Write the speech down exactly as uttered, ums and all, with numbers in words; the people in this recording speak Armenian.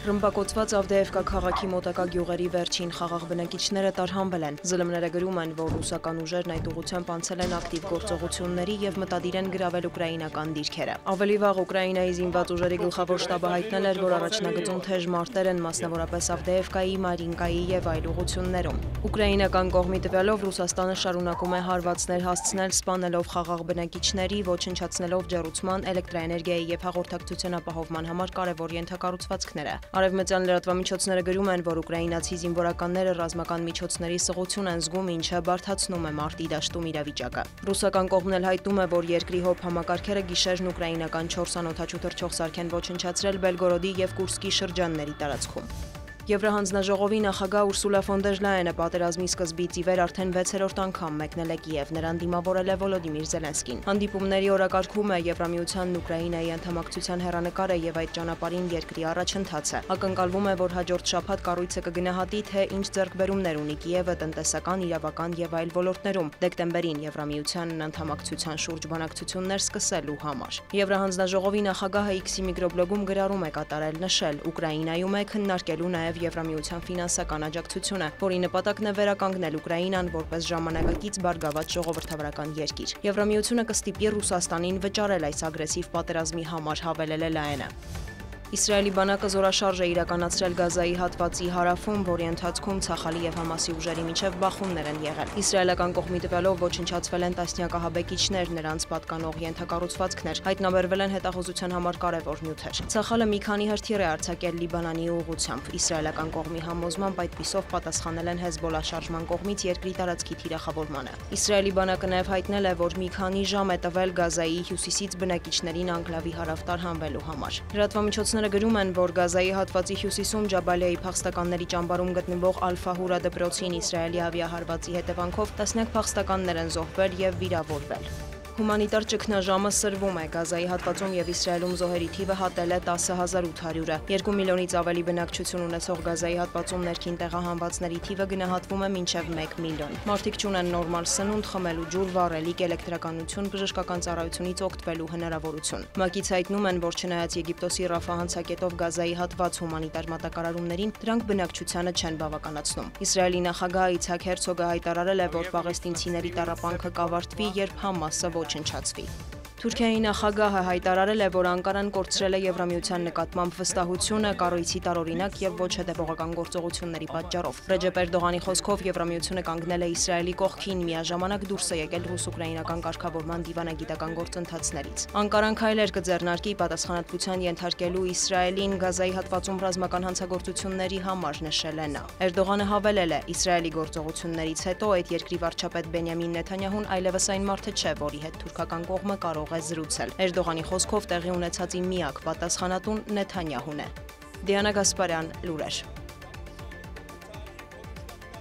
Ռմբակոծված Ավդեևկա քաղաքի մոտակա գյուղերի վերջին խաղաղ բնակիչները տարհանվել են։ ԶԼՄ-ները գրում են, որ ռուսական ուժերն այդ ուղղությամբ անցել են ակտիվ գործողությունների եւ մտադիր են գրավել ուկրաինական դիրքերը։ Ավելի վաղ Ուկրաինայի զինված ուժերի գլխավոր շտաբը հայտնել էր, որ առաջնագծում թեժ մարտեր են, մասնավորապես Ավդեևկայի, Մարինկայի եւ այլ ուղղություններում։ Ուկրաինական կողմի տվյալով Ռուսաստանը շարունակում է հարվածներ հասցնել, սպանելով խաղաղ բնակիչների, ոչնչացնելով ջեռուցման, էլեկտրաէներգիայի եւ հաղորդակցության ապահովման համար կարևոր ենթակառուցվածքները։ Արևմտյան լրատվամիջոցները գրում են, որ ուկրաինացի զինվորականները ռազմական միջոցների սղություն են զգում, ինչը բարդացնում է մարտի դաշտում իրավիճակը։ Ռուսական կողմն էլ հայտնում է, որ երկրի հոբ համակարգերը գիշերն ուկրաինական չորս անօդաչու թռչող սարք են ոչնչացրել Բելգորոդի եւ Կուրսկի շրջանների տարածքում։ Եվրահանձնաժողովի նախագահ Ուրսուլա ֆոն դեր Լայենը պատերազմի սկզբից ի վեր արդեն վեցերորդ անգամ մեկնել է Կիև, նրան դիմավորել է Վոլոդիմիր Զելենսկին։ Հանդիպումների օրակարգում է Եվրամիությանն Ուկրաինայի անդամակցության հեռանկարը եւ այդ ճանապարհին երկրի առաջընթացը։ Ակնկալվում է, որ հաջորդ շաբաթ կառույցը կգնահատի, թե ինչ ձեռքբերումներ ունի Կիևը տնտեսական, իրավական եւ այլ ոլորտներում դեկտեմբերին Եվրամիությանն անդամակցության շուրջ բանակցություններ սկսելու համար։ Եվրահանձնաժողովի նախագահը X-ի միկրոբլոգում գրառում է կատարել, նշել Ուկրաինայում է քննարկելու նաեւ Եվրամիության ֆինանսական աջակցությունը, որի նպատակն է վերականգնել Ուկրաինան որպես ժամանակակից բարգավաճ ժողովրդավարական երկիր։ Եվրամիությունը կստիպի Ռուսաստանին վճարել այս ագրեսիվ պատերազմի համար, հավելել է Լայենը։ Իսրայելի բանակը զորաշարժ է իրականացրել Գազայի հատվածի հարավում, որի ընթացքում Ցախալի եւ Համասի ուժերի միջև բախումներ են եղել։ Իսրայելական կողմի տվյալով ոչնչացվել են տասնյակ ահաբեկիչներ, նրանց պատկանող ենթակառուցվածքներ, հայտնաբերվել են հետախուզության համար կարևոր նյութեր։ Ցախալը մի քանի հրթիռ է արձակել Լիբանանի ուղղությամբ։ Իսրայելական կողմի համոզմամբ այդպիսով պատասխանել են Հեզբոլլահ շարժման կողմից երկրի տարածքի թիրախավորմանը։ Իսրայելի բանակը նաեւ հայտնել է, որ մի քանի ժամ է տվել Գազայի հյուսիսից բնակիչներին անկլավի հարավ տարհանվելու համար։ Լրատվամիջոցները գրում են, որ Գազայի հատվածի հյուսիսում Ջաբալիայի փախստականների ճամբարում գտնվող Ալ-Ֆահուրա դպրոցին Իսրայելի ավիահարվածի հետևանքով տասնյակ փախստականներ են զոհվել եւ վիրավորվել։ Հումանիտար ճգնաժամը սրվում է Գազայի հատվածում եւ Իսրայելում զոհերի թիվը հատել է տասը հազար ութ հարյուրը։ Երկու միլիոնից ավելի բնակչություն ունեցող Գազայի հատվածում ներքին տեղահանվածների թիվը գնահատվում է մինչեւ մեկ միլիոն։ Մարդիկ չունեն նորմալ սնունդ, խմելու ջուր, վառելիք, էլեկտրականություն, բժշկական ծառայությունից օգտվելու հնարավորություն։ ՄԱԿ-ից հայտնում են, որ չնայած Եգիպտոսի Ռաֆա հանցակետով Գազայի հատված հումանիտար մատակարարումներին, դրանք բնակչությանը չեն բավականացնում։ Իսրայելի նախագահ Իցհակ Հերցոգը հայտարարել է, որ պաղեստինցիների տառապանքը կավարտվի, երբ Համասը ոչնչացվի։ Թուրքիայի նախագահը հայտարարել է, որ Անկարան կորցրել է Եվրամիության նկատմամբ վստահությունը կառույցի տարօրինակ եւ ոչ հետեւողական գործողությունների պատճառով։ Ռեջեփ Էրդողանի խոսքով Եվրամիությունը կանգնել է Իսրայելի կողքին, միաժամանակ դուրս է եկել ռուս-ուկրաինական կարգավորման դիվանագիտական գործընթացներից։ Անկարան քայլեր կձեռնարկի պատասխանատվության ենթարկելու Իսրայելին Գազայի հատվածում ռազմական հանցագործությունների համար, նշել է նա։ Էրդողանը հավելել է. Իսրայելի գործողություններից հետո այդ երկրի վարչապետ Բենյամին Նեթանյահուն այլևս այն մարդը չէ, որի հետ թուրքական կողմը կարող է զրուցել։ Էրդողանի խոսքով տեղի ունեցածի միակ պատասխանատուն Նեթանյահուն է։ Դիանա Գասպարյան, լուրեր։